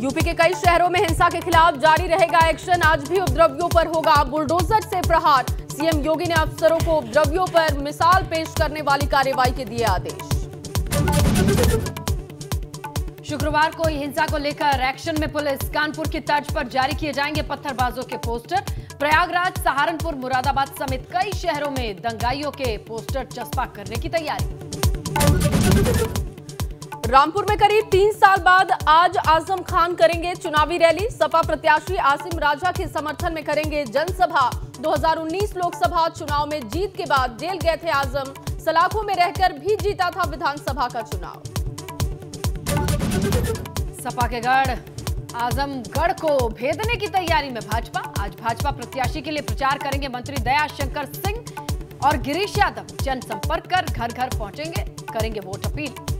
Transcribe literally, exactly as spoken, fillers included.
UP के कई शहरों में हिंसा के खिलाफ जारी रहेगा एक्शन। आज भी उपद्रवियों पर होगा बुलडोजर से प्रहार। सीएम योगी ने अफसरों को उपद्रवियों पर मिसाल पेश करने वाली कार्रवाई के दिए आदेश। शुक्रवार को हिंसा को लेकर एक्शन में पुलिस। कानपुर की तर्ज पर जारी किए जाएंगे पत्थरबाजों के पोस्टर। प्रयागराज, सहारनपुर, मुरादाबाद समेत कई शहरों में दंगाइयों के पोस्टर चस्पा करने की तैयारी। रामपुर में करीब तीन साल बाद आज आजम खान करेंगे चुनावी रैली। सपा प्रत्याशी आसिम राजा के समर्थन में करेंगे जनसभा। दो हज़ार उन्नीस लोकसभा चुनाव में जीत के बाद जेल गए थे आजम। सलाखों में रहकर भी जीता था विधानसभा का चुनाव। सपा के गढ़ आजमगढ़ को भेदने की तैयारी में भाजपा। आज भाजपा प्रत्याशी के लिए प्रचार करेंगे मंत्री दयाशंकर सिंह और गिरीश यादव। जनसंपर्क कर घर घर पहुंचेंगे, करेंगे वोट अपील।